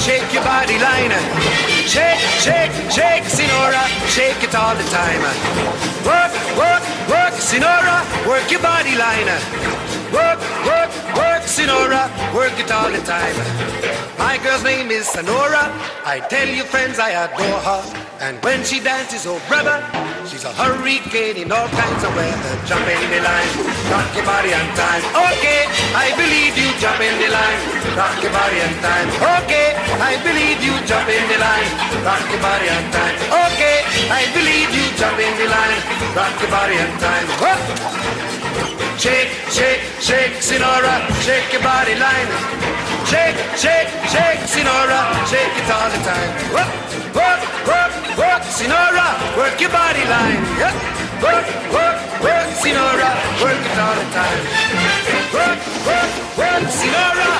shake your body line. Shake, shake, shake, Sinora, shake it all the time. Work, work, work, Sinora, work your body line. Work, work, work, Sinora, work it all the time. My girl's name is Sonora. I tell you friends I adore her. And when she dances, oh brother, she's a hurricane in all kinds of weather. Jump in the line, rock your body on time. Okay, I believe you, jump in the line, rock your body on time. Okay, I believe you, jump in the line, rock your body on time. Okay, I believe you, jump in the line, rock your body on time. Whoa. Shake, shake, shake, Sinora, shake your body line. Shake, shake, shake, Sinora, shake it all the time. Work, work, work, work, Sinora, work your body line. Yeah. Work, work, work, Sinora, work it all the time. Work, work, work, Sinora.